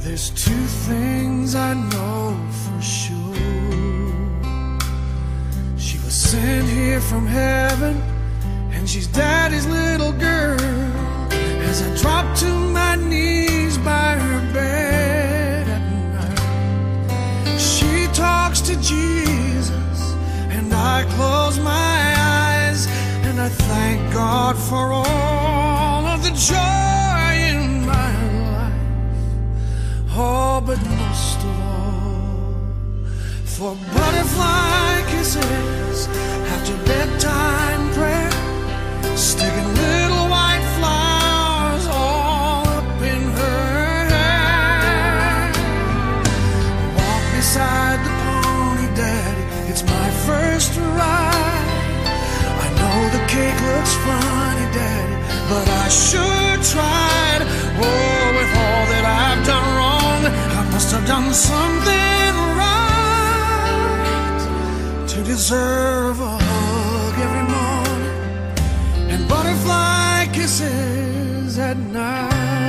There's two things I know for sure. She was sent here from heaven, and she's Daddy's little girl. As I drop to my knees by her bed at night, she talks to Jesus, and I close my eyes, and I thank God for all of the joy in my life. Oh, but most of all, for butterfly kisses after bedtime prayer, sticking little white flowers all up in her hair. Walk beside the pony, Daddy, it's my first ride. I know the cake looks funny, Daddy, but I sure tried. Oh, with all that I've done wrong, I must have done something right to deserve a hug every morning and butterfly kisses at night.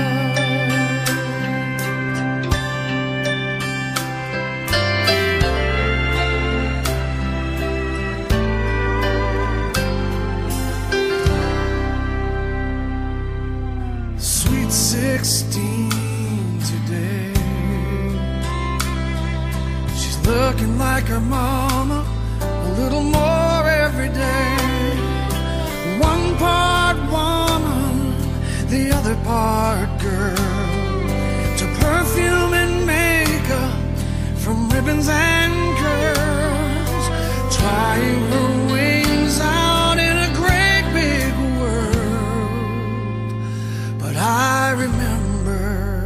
Sweet 16 today, she's looking like her mama a little more every day. One part woman, the other part girl. To perfume and makeup, from ribbons and curls, trying her wings out in a great big world. But I remember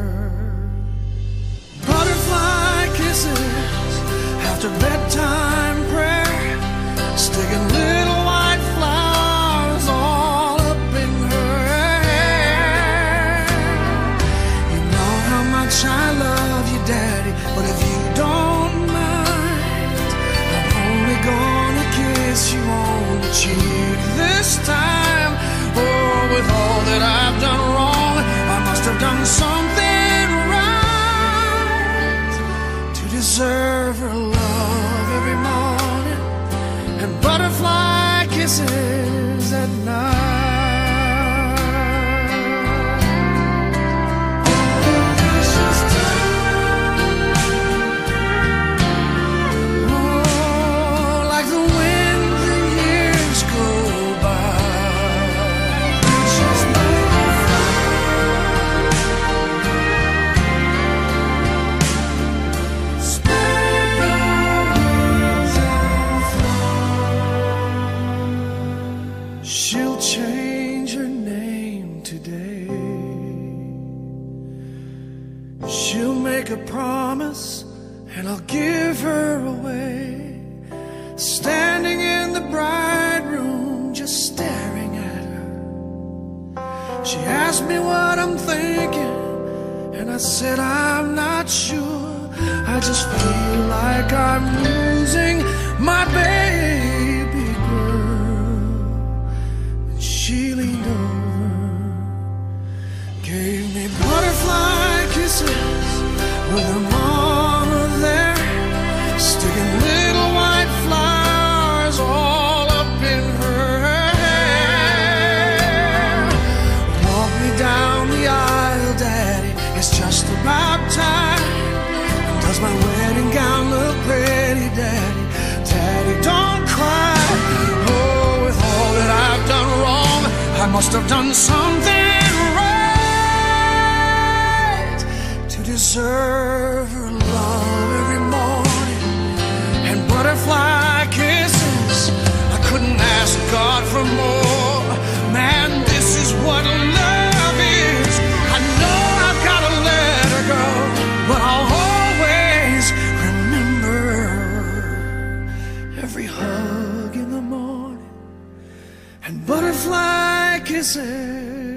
butterfly kisses after bedtime prayer, sticking little white flowers all up in her hair. You know how much I love you, Daddy, but if you don't mind, I'm only gonna kiss you on the cheek this time. Oh, with all that I've done wrong, I must have done something right to deserve her love every morning and butterfly kisses at night. Oh, like the wind, the years go by. She'll change her name today. She'll make a promise, and I'll give her away. Standing in the bride room, just staring at her, she asked me what I'm thinking, and I said I'm not sure. I just feel like I'm losing my baby girl. She leaned over, gave me butterfly kisses with her mama there, sticking little white flowers all up in her hair. Walk me down the aisle, Daddy, it's just about time. Does my wedding gown look pretty, Daddy? Daddy, don't cry. Oh, with all that I've done wrong, I must have done something right to deserve her love every morning and butterfly kisses. I couldn't ask God for more. Man, this is what love is. I know I've got to let her go, but I'll always remember every hug in the morning and butterfly kisses